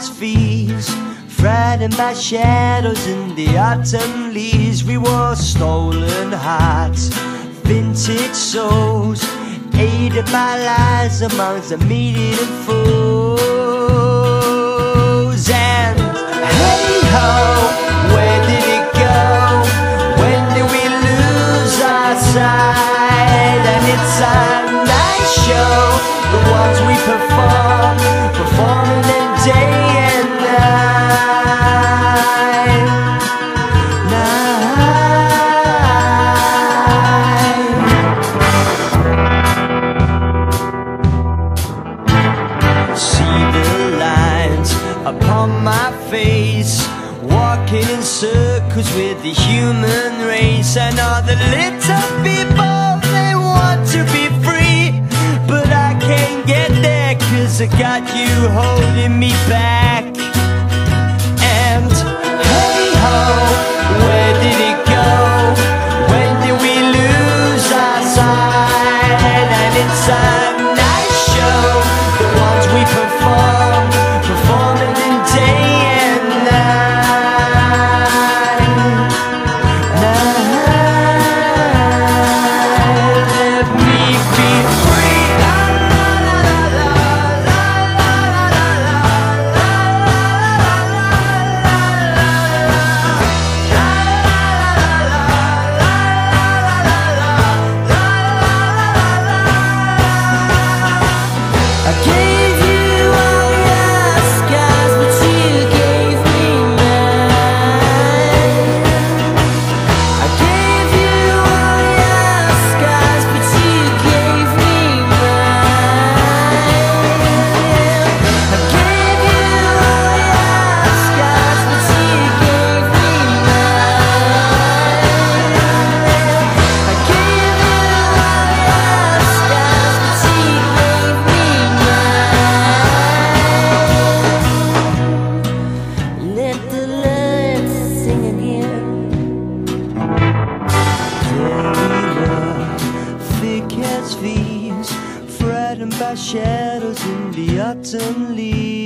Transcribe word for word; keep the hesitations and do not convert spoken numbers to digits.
catch fees, frightened by shadows in the autumn leaves. We wore stolen hearts, vintage souls, aided by lies amongst the meat-eating fools. And hey ho, where did it go? When did we lose our sight? And it's a night show, the ones we perform, performing in day and night, night. See the lines upon my face, walking in circles with the human race. And all the little people, they want to be free, but I can't get there 'cause I got you holding me back. And hey ho, where did it go? When did we lose our sight? And it's a night show, the ones we perform, performing in day and night, night. Let me be free. I gave you all your scars, but you gave me mine. I gave you all your scars, but you gave me mine. I gave you all your scars, but you gave me mine. I gave you all your scars, but you gave me mine. Let the lights sing again. There we were, thick as thieves, frightened by shadows in the autumn leaves.